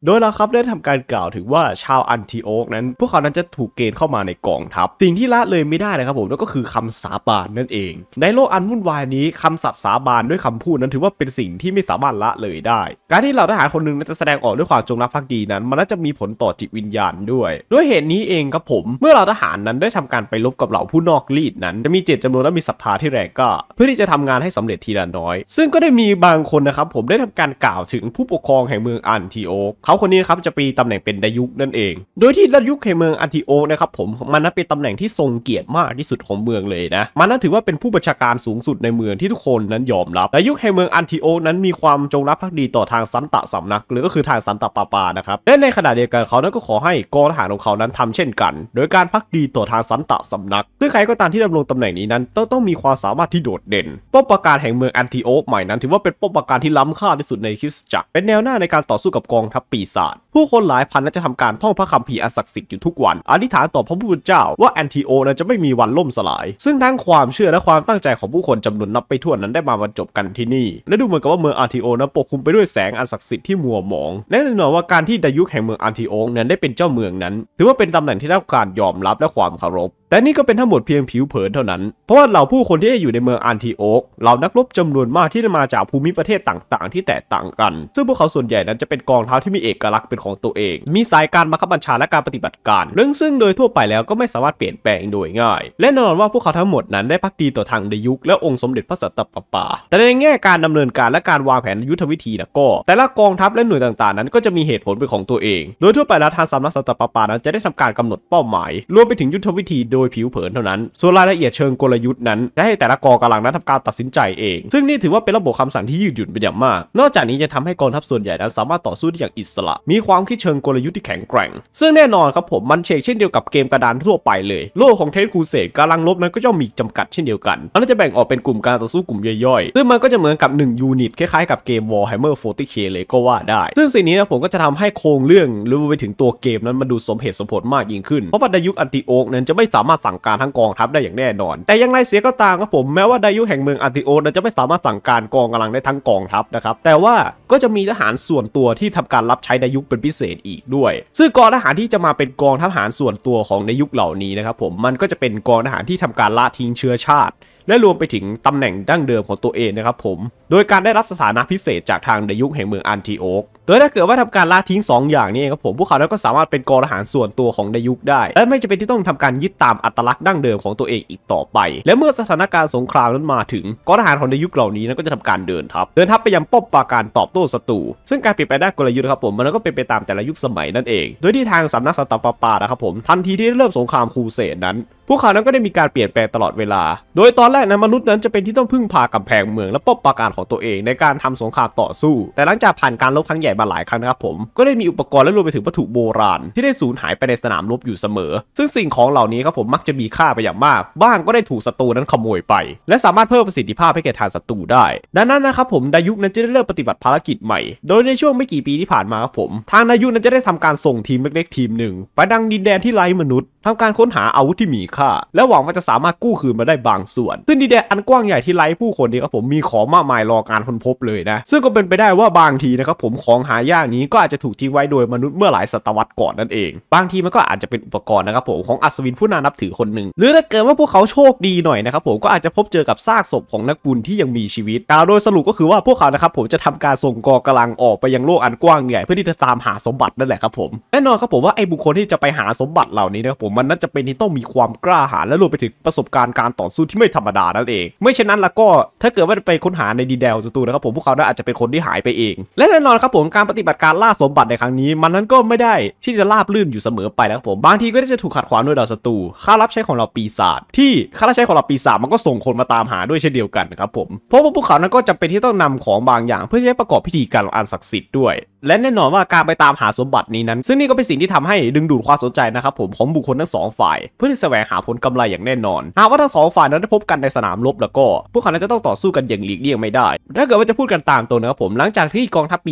โดยเราครับได้ทำการกล่าวถึงว่าชาวอันทิโอกนั้นพวกเขานั้นจะถูกเกณฑ์เข้ามาในกองทัพสิ่งที่ละเลยไม่ได้นะครับผมนั่นก็คือคำสาบานนั่นเองในโลกอันวุ่นวายนี้คำสัตย์สาบานด้วยคำพูดนั้นถือว่าเป็นสิ่งที่ไม่สามารถละเลยได้การที่เราทหารคนหนึ่งจะแสดงออกด้วยความจงรักภักดีนั้นมันน่าจะมีผลต่อจิตวิญญาณด้วยเหตุนี้เองครับผมเมื่อเราทหารนั้นได้ทำการไปรบกับเหล่าผู้นอกรีดนั้นจะมีเจตจำนวนและมีศรัทธาที่แรงกล้าเพื่อที่จะทำงานให้สำเร็จทีละน้อยซึ่งก็ได้มีบางคนนะครับผมได้ทำการกล่าวถึงผู้ปกครองแห่งเมืองอันทิโอกเขาคนนี้นะครับจะมีตำแหน่งเป็นดายุกนั่นเองโดยที่ดายุกแห่งเมืองอันทิโอกนะครับผมมันนั้นเป็นตำแหน่งที่ทรงเกียรติมากที่สุดของเมืองเลยนะมันนั้นถือว่าเป็นผู้บัญชาการสูงสุดในเมืองที่ทุกคนนั้นยอมรับดายุกแห่งเมืองอันทิโอกนั้นมีความจงรักภักดีต่อทางสันตะสำนักหรือก็คือทางสันตะปาปานะครับและในขณะเดียวกันเขานั้นก็ขอให้กองทหารของเขานั้นทำเช่นกันโดยการภักดีต่อทางสันตะสำนักซึ่งใครก็ตามที่ดำรงตำแหน่งนี้นั้นต้องมีความสามารถที่โดดเด่นป้อมปราการแห่งเมืองอันทิโอกใหม่นั้นถือว่าเป็นป้อมปราการที่ล้ำค่าที่สุดในคริสตจักรเป็นแนวหน้าในการต่อสู้กับกองทัพปีศาจผู้คนหลายพันนั้นจะทำการท่องพระคัมภีร์อันศักดิ์สิทธิ์อยู่ทุกวันอธิษฐานต่อพระผู้เป็นเจ้าว่าแอนทิโอนั้นจะไม่มีวันล่มสลายซึ่งทั้งความเชื่อและความตั้งใจของผู้คนจำนวนนับไปทั่วนั้นได้มาบรรจบกันที่นี่และดูเหมือนกับว่าเมืองอันทิโอนั้นปกคลุมไปด้วยแสงอันศักดิ์สิทธิ์ที่มัวหมองและแน่นอนว่าการที่ดายุกแห่งเมืองอันทิโอนั้นได้เป็นเจ้าเมืองนั้นถือว่าเป็นตำแหน่งที่ได้รับการยอมรับและความเคารพแต่นี่ก็เป็นทั้งหมดเพียงผิวเผินเท่านั้นเพราะว่าเหล่าผู้คนที่ได้อยู่ในเมืองอันทิโอกเหล่านักรบจำนวนมากที่ได้มาจากภูมิประเทศต่างๆที่แตกต่างกันซึ่งพวกเขาส่วนใหญ่นั้นจะเป็นกองทัพที่มีเอกลักษณ์เป็นของตัวเองมีสายการบังคับบัญชาและการปฏิบัติการเรื่องซึ่งโดยทั่วไปแล้วก็ไม่สามารถเปลี่ยนแปลงโดยง่ายและแน่นอนว่าพวกเขาทั้งหมดนั้นได้ภักดีต่อทางดายุกและองค์สมเด็จพระสันตะปาปาแต่ในแง่การดำเนินการและการวางแผนยุทธวิธีนะก็แต่ละกองทัพและหน่วยต่างๆนั้นก็จะมีเหตุผลเป็นของตัวเองโดยทั่วไปแล้วทางสำนักสันตะปาปานั้นจะได้ทำการกำหนดเป้าหมายรวมไปถึงยุทธวิธีโดยผิวเผินเท่านั้นส่วนรายละเอียดเชิงกลยุทธ์นั้นจะให้แต่ละกองกำลังนั้นทำการตัดสินใจเองซึ่งนี่ถือว่าเป็นระบบคำสั่งที่ยืดหยุ่นเป็นอย่างมากนอกจากนี้จะทำให้กองทัพส่วนใหญ่นั้นสามารถต่อสู้ได้อย่างอิสระมีความคิดเชิงกลยุทธ์ที่แข็งแกร่งซึ่งแน่นอนครับผมมันเช่นเดียวกับเกมกระดานทั่วไปเลยโลกของเทนคูเซตกำลังลบนั้นก็จะมีจำกัดเช่นเดียวกันมันจะแบ่งออกเป็นกลุ่มการต่อสู้กลุ่มย่อยๆซึ่งมันก็จะเหมือนกับ1ยูนิตคล้ายๆกับเกม Warhammer 40K เลยก็ว่าได้ซึ่งสิ่งนี้นะผมก็จะทำให้โครงเรื่องหรือไปถึงตัวเกมนั้นมันดูสมเหตุสมผลมากยิ่งขึ้นเพราะว่าดายุกอันติโอกนั้นจะไม่สามารถสั่งการทั้งกองทัพได้อย่างแน่นอนแต่อย่างไรเสียก็ตามครับผมแม้ว่าดายุกแห่งเมืองอันติโอกนั้นจะไม่สามารถสั่งการกองกำลังได้ทั้งกองทัพนะครับแต่ว่าก็จะมีทหารส่วนตัวที่ทำการรับใช้ดายุกเป็นพิเศษอีกด้วยซึ่งกองทหารที่จะมาเป็นกองทหารส่วนตัวของดายุกเหล่านี้นะครับผมมันก็จะเป็นกองทหารที่ทำการละทิ้งเชื้อชาติและรวมไปถึงตำแหน่งดั้งเดิมของตัวเองนะครับผมโดยการได้รับสถานะพิเศษจากทางดายุกแห่งเมืองอันทิโอกโดยถ้าเกิดว่าทำการละทิ้ง2อย่างนี้ครับผมพวกเขาก็สามารถเป็นกองทหารส่วนตัวของดายุกได้และไม่จำเป็นที่ต้องทำการยึดตามอัตลักษณ์ดั้งเดิมของตัวเองอีกต่อไปและเมื่อสถานการณ์สงครามนั้นมาถึงกองทหารของดายุกเหล่านี้ก็จะทำการเดินทัพไปยังป้อมปราการตอบโต้ศัตรูซึ่งการเปลี่ยนแปลงด้านกลยุทธ์ครับผมมันก็เป็นไปตามแต่ละยุคสมัยนั่นเองโดยที่ทางสำนักสันตะปาปานะครับผมทันทีที่เริ่มสงครามครูเสดนั้นพวกเขานั้นก็ได้มีการเปลี่ยนแปลงตลอดเวลาโดยตอนแรกนั้นมนุษย์นั้นจะเป็นที่ต้องพึ่งพากำแพงเมืองและป้อมปราการของตัวเองในการทำสงครามต่อสู้แต่หลังจากผ่านการรบครั้งใหญ่มาหลายครั้งนะครับผมก็ได้มีอุปกรณ์และรวมไปถึงวัตถุโบราณที่ได้สูญหายไปในสนามรบอยู่เสมอซึ่งสิ่งของเหล่านี้ครับผมมักจะมีค่าไปอย่างมากบ้างก็ได้ถูกศัตรูนั้นขโมยไปและสามารถเพิ่มประสิทธิภาพให้แก่ทางศัตรูได้ดังนั้นนะครับผมดายุกนั้นจะได้เริ่มปฏิบัติภารกิจใหม่โดยในช่วงไม่กี่ปีที่ผ่านมาครับผมทางดายุกนั้นจะได้ทำการส่งทีมเล็กๆทีมหนึ่งไปดังดินแดนที่ไร้มนุษย์ทำการค้นหาอาวุธที่มีค่าและหวังว่าจะสามารถกู้คืนมาได้บางส่วนซึ่งดินแดนอันกว้างใหญ่ที่ไร้ผู้คนนี้ครับผมมีของมากมายรอการค้นพบเลยนะซึ่งก็เป็นไปได้ว่าบางทีนะครับผมของหายากนี้ก็อาจจะถูกทิ้งไว้โดยมนุษย์เมื่อหลายศตวรรษก่อนนั่นเองบางทีมันก็อาจจะเป็นอุปกรณ์นะครับผมของอัศวินผู้น่านับถือคนหนึ่งหรือถ้าเกิดว่าพวกเขาโชคดีหน่อยนะครับผมก็อาจจะพบเจอกับซากศพของนักบุญที่ยังมีชีวิตโดยสรุปก็คือว่าพวกเขานะครับผมจะทำการส่งกองกำลังออกไปยังโลกอันกว้างใหญ่เพื่อที่จะตามหาสมบัตินั่นแหละครับผมแน่นอนครับผมว่าไอ้บุคคลที่จะไปหาสมบัติเหล่านี้นะครับผมมันน่าจะเป็นที่ต้องมีความกล้าหาญและรวมไปถึงประสบการณ์การต่อสู้ที่ไม่ธรรมดานั่นเองไม่เช่นนั้นแล้วก็ถ้าเกิดว่าไปค้นหาในดินแดนศัตรูนะครับผมพวกเขาอาจจะเป็นคนที่หายไปเองและแน่นอนครับผมการปฏิบัติการล่าสมบัติในครั้งนี้มันนั้นก็ไม่ได้ที่จะราบลื่นอยู่เสมอไปนะครับผมบางทีก็จะถูกขัดขวางด้วยดาวศัตรูข้ารับใช้ของเราปีศาจที่ข้ารับใช้ของเราปีศาจมันก็ส่งคนมาตามหาด้วยเช่นเดียวกันนะครับผมเพราะว่าพวกเขานั้นก็จำเป็นที่ต้องนำของบางอย่างเพื่อใช้ประกอบพิธีการอันศักดิ์สิทธิ์ด้วยและแน่นอนว่าการไปตามหาสมบัตินี้นั้นซึ่งนี่ก็เป็นสิ่งที่ทำให้ดึงดูดความสนใจนะครับผมของบุคคลทั้ง2ฝ่ายเพื่อที่แสวงหาผลกำไรอย่างแน่นอนหากว่าทั้ง2ฝ่ายนั้นได้พบกันในสนามรบแล้วก็พวกเขาจะต้องต่อสู้กันอย่างหลีกเลี่ยงไม่ได้ถ้าเกิดว่าจะพูดกันตามตรงนะครับผมหลังจากที่กองทัพปีศาจบุก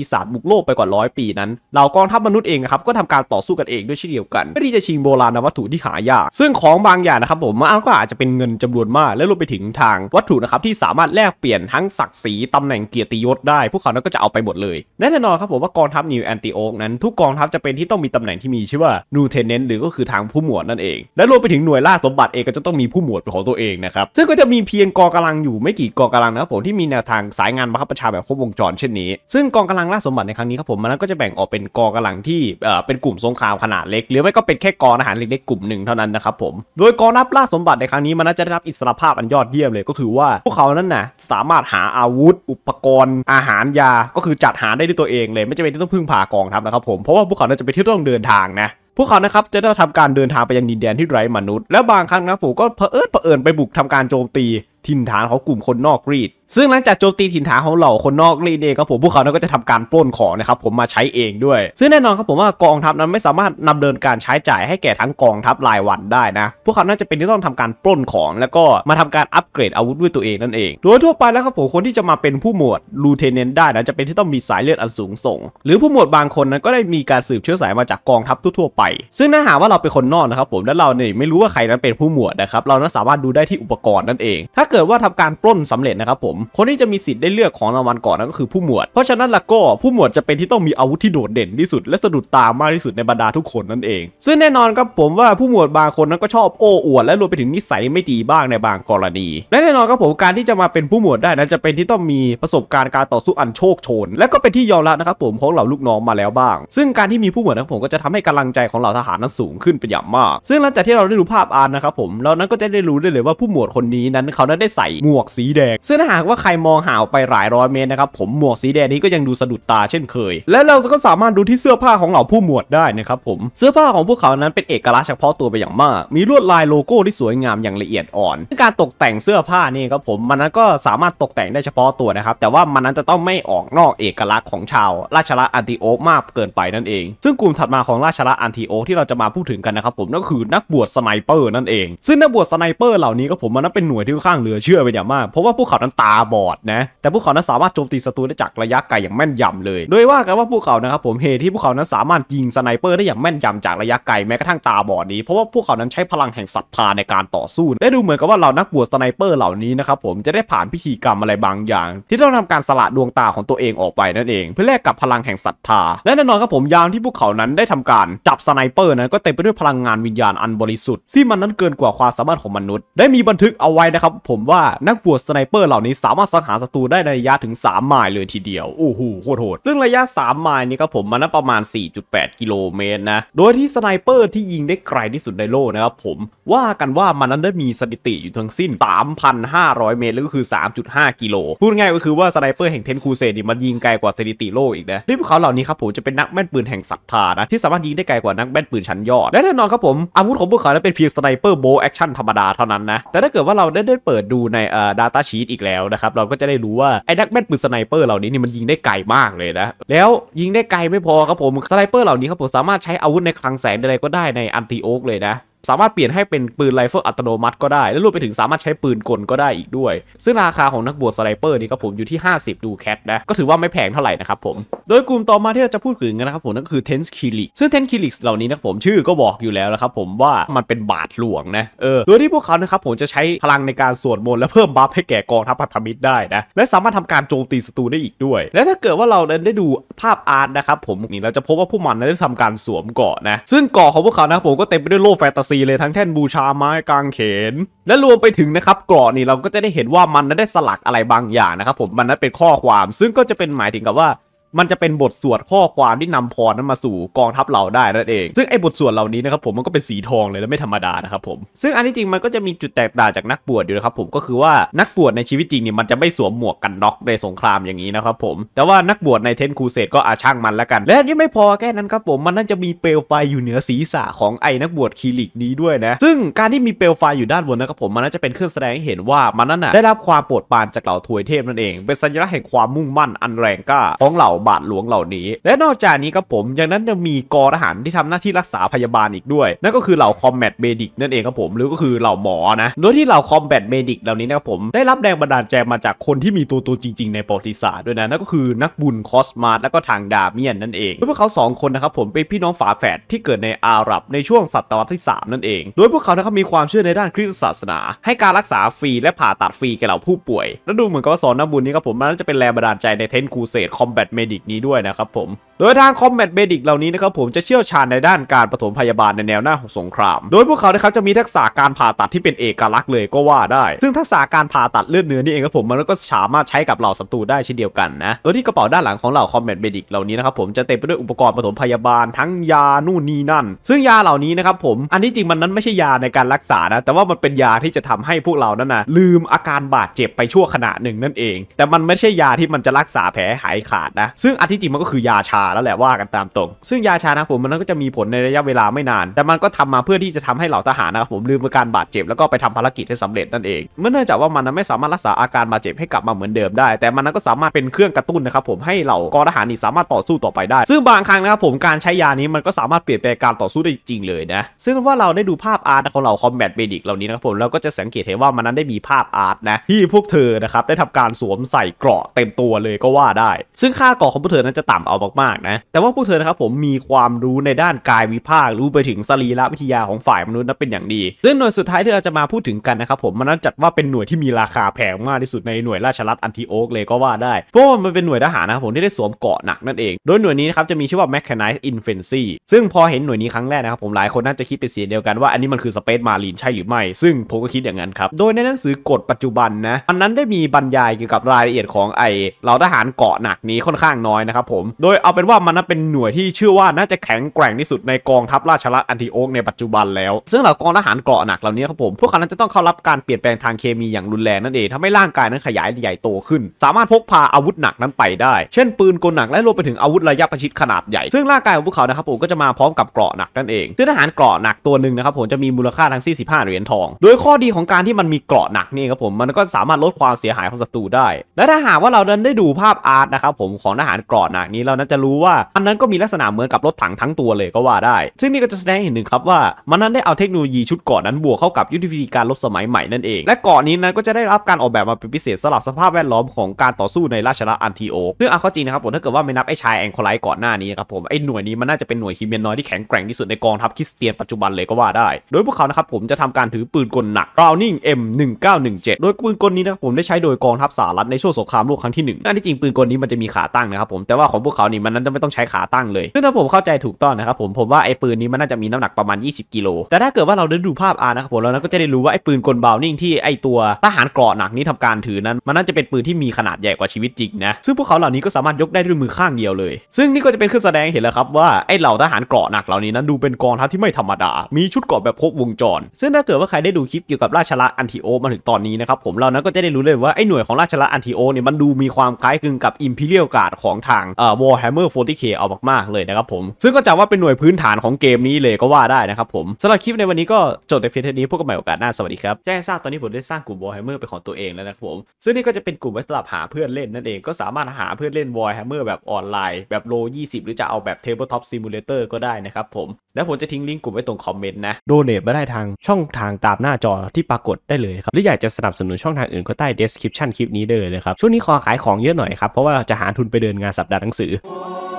โลกไปกว่า100 ปีนั้นเหล่ากองทัพมนุษย์เองนะครับก็ทำการต่อสู้กันเองด้วยเช่นเดียวกันเพื่อที่จะชิงโบราณวัตถุที่หายากซึ่งของบางอย่างนะครับผมมันก็อาจจะเป็นเงินจำนวนมากและรวมไปถึงทางวัตถุนะครับที่สามารถแลกเปลี่ยนทั้งศักดิ์ศรีตำแหน่งเกียรติยศได้พวกเขานั้นก็จะเอาไปหมดเลยแน่นอนครับผมว่ากองทัพนิวแอนติโอกนั้นทุกกองทัพจะเป็นที่ต้องมีตำแหน่งที่มีชื่อว่านูเทนเนนต์หรือก็คือทางผู้หมวดนั่นเองและรวมไปถึงหน่วยล่าสมบัติเองก็จะต้องมีผู้หมวดเป็นของตัวเองนะครับซึ่งก็จะมีเพียงกองกำลังอยู่ไม่กี่กองกำลังนะครับผมที่มีแนวทางสายงานบังคับบัญชาแบบครบวงจรเช่นนี้ซึ่งกองกำลังล่าสมบัติในครั้งนี้ครับผมมันก็จะแบ่งออกเป็นกองกำลังที่เป็นกลุ่มสงครามขนาดเล็กหรือไม่ก็เป็นแค่กองทหารเล็กๆกลุ่มหนึ่งเท่านั้นนะครับผมโดยกองทัพล่าสมบัติในครั้งนี้มันน่าจะได้รับอิสรภาพอันยอดเยี่ยมเลยก็คือว่าพวกเขานั้นนะสามารถหาอาวุธอุปกรณ์อาหารยาก็คือจัดหาได้ด้วยตัวเองเลยไม่จำเป็นที่ต้องพึ่งพากองทัพนะครับผมเพราะว่าพวกเขาน่าจะเป็นที่ต้องเดินทางนะพวกเขานะครับจะได้ทำการเดินทางไปยังดินแดนที่ไร้มนุษย์และบางครั้งนะผมก็เผอิญไปบุกทำการโจมตีถิ่นฐานของกลุ่มคนนอกรีดซึ่งหลังจากโจมตีถิ่นฐานของเหล่าคนนอกรีดเองครับผมพวกเขาก็จะทำการปล้นของนะครับผมมาใช้เองด้วยซึ่งแน่นอนครับผมว่ากองทัพนั้นไม่สามารถนำเดินการใช้จ่ายให้แก่ทั้งกองทัพรายวันได้นะพวกเขาน่าจะเป็นที่ต้องทำการปล้นของแล้วก็มาทำการอัปเกรดอาวุธด้วยตัวเองนั่นเองโดยทั่วไปแล้วครับผมคนที่จะมาเป็นผู้หมวดลูเทเนนต์ได้นะจะเป็นที่ต้องมีสายเลือดอันสูงส่งหรือผู้หมวดบางคนนั้นก็ได้มีการสืบเชื้อสายมาจากกองทัพทั่วไปซึ่งถ้าหากว่าเราเป็นคนนอกนะครับผมและเราเนี่ยไม่รู้ว่าใครนั้นเป็นผู้หมวดนะครับเรานั้นสามารถดูได้ที่อุปกรณ์นั่นเองถ้าเกิดว่าทำการปล้นสำเร็จนะครับผมคนที่จะมีสิทธิ์ได้เลือกของรางวัลก่อนนั่นก็คือผู้หมวดเพราะฉะนั้นแล้วก็ผู้หมวดจะเป็นที่ต้องมีอาวุธที่โดดเด่นที่สุดและสะดุดตามากที่สุดในบรรดาทุกคนนั่นเองซึ่งแน่นอนครับผมว่าผู้หมวดบางคนนั้นก็ชอบโอ้อวดและรวมไปถึงนิสัยไม่ดีบ้างในบางกรณีและแน่นอนครับผมการที่จะมาเป็นผู้หมวดได้นั้นจะเป็นที่ต้องมีประสบการณ์การต่อสู้อันโชคโชนและก็เป็นที่ยอมรับนะครับผมของเหล่าลูกน้องมาแล้วบ้างซึ่งการที่มีผู้หมวดนะครับผมก็จะทำให้กำลังใจของเหล่าทหารนั้นสูงขึ้นเป็นอย่างมากซึ่งหลังจากที่เราได้ดูภาพอ่านนะครับผมเรานั้นก็จะได้รู้ได้เลยว่าผู้หมวดคนนี้นั้นเขาได้ใส่หมวกสีแดงซึ่งถ้าหากว่าใครมองหาไปหลายร้อยเมตรนะครับผมหมวกสีแดงนี้ก็ยังดูสะดุดตาเช่นเคยและเราก็สามารถดูที่เสื้อผ้าของเหล่าผู้หมวดได้นะครับผมเสื้อผ้าของพวกเขานั้นเป็นเอกลักษณ์เฉพาะตัวไปอย่างมากมีลวดลายโลโก้ที่สวยงามอย่างละเอียดอ่อนการตกแต่งเสื้อผ้านี่ครับผมมันนั้นก็สามารถตกแต่งได้เฉพาะตัวนะครับแต่ว่ามันนั้นจะต้องไม่ออกนอกเอกลักษณ์ของชาวราชรัฐอันติโอกมากเกินไปนั่นเองซึ่งกลุ่มถัดมาของราชรัฐอันติโอกที่เราจะมาพูดถึงกันนะครับผมนั่นก็คือนักบวชสไนเปอร์นั่นเองซึ่งนักบวชสไนเปอร์เหล่านี้ก็ผมมันนั้นเป็นหน่วยที่ค่อนข้างเหลือเชื่อไปอย่างมากเพราะว่าพวกเขานั้นตาบอดนะแต่พวกเขานั้นสามารถโจมตีศัตรูได้จากระยะไกลอย่างแม่นยำเลยโดยว่ากันว่าพวกเขานะครับผมเหตุที่พวกเขานั้นสามารถยิงสไนเปอร์ได้อย่างแม่นยำจากระยะไกลแม้กระทั่งตาบอดนี้เพราะว่าพวกเขานั้นใช้พลังแห่งศรัทธาในการต่อสู้และดูเหมือนกับว่าเรานักบวชสไนเปอร์เหล่านี้นะครับผมจะได้ผ่านพิธีกรรมอะไรบางอย่างที่ต้องทำการสละดวงตาของตัวเองออกไปนั่นเองเพื่อแลกกับพลังแห่งศรัทธาและแน่นอนครับผมยามที่พวกเขานั้นได้ทำการจับสไนเปอร์นั้นก็เต็มไปด้วยพลังงานวิญญาณอันบริสุทธิ์ที่มันนั้นเกินกว่าความสามารถของมนุษย์ได้มีบันทึกเอาไว้นะครับผมว่านักบวชสไนเปอร์เหล่านี้สามารถสังหารศัตรูได้ในระยะถึง3 ไมล์เลยทีเดียวโอ้โหโคตรโหดซึ่งระยะ3 ไมล์นี้ครับผมมันนั้นประมาณ 4.8 กิโลเมตรนะโดยที่สไนเปอร์ที่ยิงได้ไกลที่สุดในโลกนะครับผมว่ากันว่ามันนั้นได้มีสถิติอยู่ทั้งสิ้น 3,500 เมตรก็คือ 3.5 กิโลพูดง่ายก็คือว่าสไนเปอร์แห่งเทนคูเซนนี่มันยิงไกลกว่าสถิติโลกอีกนะที่พวกเขาเหล่านี้ครับผมจะเป็นนักแม่นปืนแห่งศรัทธานะที่สามารถยิงได้ไกลกว่านักแม่นปืนชั้นยอดและแน่นอนครับผมอาวุธของพวกเขาเป็นเพียงสไนเปอร์โบว์แอคชั่นธรรมดาเท่านั้นนะแต่ถ้าเกิดว่าเราได้เปิดดูในdata sheet อีกแล้วนะครับเราก็จะได้รู้ว่าไอ้นักแม่นปืนสไนเปอร์เหล่านี้นี่มันยิงได้ไกลมากเลยนะแล้วยิงได้ไกลไม่พอครับผมสไนเปอร์เหล่านี้ครับผมสามารถใช้อาวุธในคลังแสงใดๆก็ได้ในอันติโอกเลยนะสามารถเปลี่ยนให้เป็นปืนไรเฟิลอัตโนมัติก็ได้และรวมไปถึงสามารถใช้ปืนกลก็ได้อีกด้วยซึ่งราคาของนักบวชสไนเปอร์นี่ครับผมอยู่ที่50ดูแคทนะก็ถือว่าไม่แพงเท่าไหร่นะครับผมโดยกลุ่มต่อมาที่เราจะพูดถึงกันนะครับผมนั่นก็คือเทนส์คิลิกซึ่งเทนส์คิลิกเหล่านี้นะครับผมชื่อก็บอกอยู่แล้วนะครับผมว่ามันเป็นบาทหลวงนะโดยที่พวกเขานะครับผมจะใช้พลังในการสวดมนต์และเพิ่มบัฟให้แก่กองทัพพันธมิตรได้นะและสามารถทำการโจมตีศัตรูได้อีกด้วยและถ้าเกิดว่าเราได้ดูภาพอาร์ตนะครับผมนี่เราจะพบว่าพวกมันได้ทำการสวมเกราะนะซึ่งเกราะของพวกเขานะผมก็เต็มไปด้วยโล่แฟนตาซีเลยทั้งแท่นบูชาไม้กางเขนและรวมไปถึงนะครับเกราะนี่เราก็จะได้เห็นว่ามันได้สลักอะไรบางอย่างนะครับผมมันนั้นเป็นข้อความซึ่งก็จะเป็นหมายถึงกับว่ามันจะเป็นบทสวดข้อความที่นำพรนั้นมาสู่กองทัพเราได้นั่นเองซึ่งไอ้บทสวดเหล่านี้นะครับผมมันก็เป็นสีทองเลยและไม่ธรรมดานะครับผมซึ่งอันที่จริงมันก็จะมีจุดแตกต่างจากนักบวชอยู่นะครับผมก็คือว่านักบวชในชีวิตจริงเนี่ยมันจะไม่สวมหมวกกันน็อกในสงครามอย่างนี้นะครับผมแต่ว่านักบวชในเทนคูเซตก็ช่างมันแล้วกันและยังไม่พอแค่นั้นครับผมมันน่าจะมีเปลวไฟอยู่เหนือศีรษะของไอ้นักบวชคิลิกนี้ด้วยนะซึ่งการที่มีเปลวไฟอยู่ด้านบนนะครับผมมันน่าจะเป็นเครื่องแสดงให้เห็นว่ามันนั้นได้รับความโปรดปรานจากเหล่าทวยเทพนั่นเองเป็นสัญลักษณ์แห่งความมุ่งมั่นอันแรงกล้าของเหล่ามบาทหลวงเหล่านี้และนอกจากนี้ครับผมอย่างนั้นจะมีกอทหารที่ทำหน้าที่รักษาพยาบาลอีกด้วยนั่นก็คือเหล่าคอมแบทเมดิกนั่นเองครับผมหรือก็คือเหล่าหมอนะโดยที่เหล่าคอมแบทเมดิกเหล่านี้นะครับผมได้รับแรงบันดาลใจมาจากคนที่มีตัวจริงๆในประวัติศาสตร์ด้วยนะนั่นก็คือนักบุญคอสมาร์และก็ทางดาเมียนนั่นเองโดยพวกเขา2คนนะครับผมเป็นพี่น้องฝาแฝดที่เกิดในอาหรับในช่วงศตวรรษที่3นั่นเองโดยพวกเขานะครับมีความเชื่อในด้านคริสตศาสนาให้การรักษาฟรีและผ่าตัดฟรีแก่เหล่าผู้ป่วยและดูเหมือนกับว่านักบุญนี้ครับผมมันจะเป็นแรงบันดาลใจในเทนคูเซดคอมแบทเมดิกนี้ด้วยนะครับผมโดยทางคอมแบทเมดิกเหล่านี้นะครับผมจะเชี่ยวชาญในด้านการปฐมพยาบาลในแนวหน้าของสงครามโดยพวกเขานะครับจะมีทักษะการผ่าตัดที่เป็นเอกลักษณ์เลยก็ว่าได้ซึ่งทักษะการผ่าตัดเลือดเนื้อนี่เองครับผมมันก็สามารถใช้กับเหล่าศัตรูได้เช่นเดียวกันนะโดยที่กระเป๋าด้านหลังของเหล่าคอมแบทเมดิกเหล่านี้นะครับผมจะเต็มไปด้วยอุปกรณ์ปฐมพยาบาลทั้งยานู่นนี่นั่นซึ่งยาเหล่านี้นะครับผมอันที่จริงมันนั้นไม่ใช่ยาในการรักษานะแต่ว่ามันเป็นยาที่จะทำให้พวกเรานั้นนะลืมอาการบาดเจ็บไปชั่วขณะหนึ่งนั่นเองแต่มันไม่ใช่ยาที่มันจะรักษาแผลหายขาดนะซึ่งอันที่จริงมันก็คือยาชาแล้วแหละว่ากันตามตรงซึ่งยาชานะผมมันก็จะมีผลในระยะเวลาไม่นานแต่มันก็ทำมาเพื่อที่จะทำให้เหล่าทหารนะครับผมลืมอาการบาดเจ็บแล้วก็ไปทำภารกิจให้สำเร็จนั่นเองเนื่องจากว่ามันไม่สามารถรักษาอาการบาดเจ็บให้กลับมาเหมือนเดิมได้แต่มันก็สามารถเป็นเครื่องกระตุ้นนะครับผมให้เหล่ากองทหารนี่สามารถต่อสู้ต่อไปได้ซึ่งบางครั้งนะครับผมการใช้ยานี้มันก็สามารถเปลี่ยนแปลงการต่อสู้ได้จริงเลยนะซึ่งว่าเราได้ดูภาพอาร์ตของเหล่าคอมแบทเมดิกเหล่านี้นะครับผมเราก็จะสังเกตเห็นว่ามันนั้นได้มีภาพอาร์ตนะที่พวกเธอนะครับได้ทำการสวมใส่เกราะเต็มตัวเลยก็ว่าได้ซึ่งค่าเกราะของพวกเธอนั้นจะต่ำเอามากๆนะแต่ว่าพวกเธอนะครับผมมีความรู้ในด้านกายวิภาครู้ไปถึงสรีรวิทยาของฝ่ายมนุษย์นั้นเป็นอย่างดีซึ่งหน่วยสุดท้ายที่เราจะมาพูดถึงกันนะครับผมมันนั้นจัดว่าเป็นหน่วยที่มีราคาแพงมากที่สุดในหน่วยราชรัฐอันติโอกเลยก็ว่าได้เพราะมันเป็นหน่วยทหารนะครับผมที่ได้สวมเกราะหนักนั่นเองโดยหน่วยนี้นะครับจะมีชื่อว่า Mechanized Infantry ซึ่งพอเห็นหน่วยนี้ครั้งแรกนะครับผมหลายคนน่าจะคิดเป็นเสียงเดียวกันว่าอันนี้มันคือ Space Marine ใช่หรือไม่ซึ่งผมก็คิดอย่างนั้นครับโดยในหนังสือกฎปัจจุบันนะอันนั้นได้มีบรรยายเกี่ยวกับรายละเอียดของเหล่าทหารเกราะหนักนี้ค่อนข้างน้อยนะครับผมโดยเอาเป็นว่ามันนั้นเป็นหน่วยที่เชื่อว่าน่าจะแข็งแกร่งที่สุดในกองทัพราชรัฐอันติโอกในปัจจุบันแล้วซึ่งเหล่ากองทหารเกราะหนักเหล่านี้ครับผมพวกเขานั้นจะต้องเข้ารับการเปลี่ยนแปลงทางเคมีอย่างรุนแรงนั่นเองทำให้ร่างกายนั้นขยายใหญ่โตขึ้นสามารถพกพาอาวุธหนักนั้นไปได้เช่นปืนกลหนักและรวมไปถึงอาวุธระยะประชิดขนาดใหญ่ซึ่งร่างกายของพวกเขานะครับผมก็จะมาพร้อมกับเกราะหนักนั่นเองซึ่งทหารเกราะหนักตัวหนึ่งนะครับผมจะมีมูลค่าทั้ง45 เหรียญทองโดยข้อดีของการที่มันมีเกราะหนักนี่ครับผมมันก็สามารถลดความเสียหายของศัตรูได้และถ้าหากว่าเราได้ดูภาพอาร์ตนะครับผมของทหารเกราะหนักนี้เรานั้นจะรู้ว่าอันนั้นก็มีลักษณะเหมือนกับรถถังทั้งตัวเลยก็ว่าได้ซึ่งนี่ก็จะแสดงให้เห็นถึงครับว่ามันนั้นได้เอาเทคโนโลยีชุดเกราะนั้นบวกเข้ากับยุทธวิธีการรบสมัยใหม่นั่นเองและเกราะนี้นั้นก็จะได้รับการออกแบบมาเป็นพิเศษสำหรับสภาพแวดล้อมของการต่อสู้ในราชรัฐอันติโอกซึ่งเอาเข้าจริงนะครับผมถ้าเกิดว่าไม่นับไอ้ชายแองโคไลท์ก่อนหน้านี้ครับผมไอ้หน่วยนี้มันน่าจะเป็นหน่วยฮิเมนอยด์ที่แข็งแกร่งที่สุดในกองทัพคริสเตียนปัจจุบันเลยก็ว่าได้โดยพวกเขานะครับผมจะทำการถือปืนกลหนัก Browning M1917 โดยปืนกลนี้นะครับผมได้ใช้โดยกองทัพสหรัฐในช่วงสงครามโลกครั้งที่1อันที่จริงปืนกลนี้มันจะมีขาตั้งนะครับผมแต่ว่าของพวกเขานี่มันนั้นจะไม่ต้องใช้ขาตั้งเลยซึ่งถ้าผมเข้าใจถูกต้องนะครับผมว่าไอ้ปืนนี้มันน่าจะมีน้ำหนักประมาณ20 กิโลแต่ถ้าเกิดว่าเราได้ดูภาพนะครับผมแล้วก็จะได้รู้ว่าไอ้ปืนกล Browning ที่ไอ้ตัวทหารเกราะหนักนี้ทำการถือนั้นมันน่าจะเป็นปืนที่มีขนาดใหญ่กว่าชีวิตจริงนะซึ่งพวกเขาเหล่านี้ก็สามารถยกได้ด้วยมือข้างเดียวเลยซึ่งนี่ก็จะเป็นเครื่องแสดงเห็นแล้วครับว่าไอ้เหล่าทหารเกราะหนักเหล่านี้นั้นดูเป็นกองทัพที่ไม่ธรรมดามีชุดเกราะแบบครบวงจรซึ่งถ้าเกิดว่าใครได้ดูคลิปเกี่ยวกับราชรัฐอันติโอกมาถึงตอนนี้นะครับผมเรานั้นก็จะได้รู้เลยว่าไอ้หน่วยของราชรัฐอันติโอกเนี่ยมันดูมีความคล้ายคลึงกับ Imperial Guard ของทาง Warhammer 40K เอามากๆเลยนะครับผมซึ่งก็จะว่าเป็นหน่วยพื้นฐานของเกมนี้เลยก็ว่าได้นะครับผมสำหรับคลิปในวันนี้ก็จบแต่เพียงเท่านี้พบกันใหม่โอกาสหน้าสวัสดีครับแจ้งทราบตอนนี้ผมได้สร้างกลุ่ม Warhammer เป็นของตัวเองแล้วนะครับผมซึ่งนี่ก็จะเป็นกลุ่มไว้สำหรับหาเพื่อนเล่นนั่นเองก็สามารถหาเพื่อนเล่น Warhammer แบบออนไลน์แบบโล20หรือจะเอาแบบ Tabletop Simulator ก็ได้นะครับผมแล้วผมจะทิ้งลิงก์กลุ่มไว้ตรงคอมเมนต์นะโดเนทมาได้ทางช่องทางตามหน้าจอที่ปรากฏได้เลยครับหรืออยากจะสนับสนุนช่องทางอื่นก็ใต้ description คลิปนี้ได้เลยนะครับช่วงนี้ขอขายของเยอะหน่อยครับเพราะว่าจะหาทุนไปเดินงานสัปดาห์หนังสือ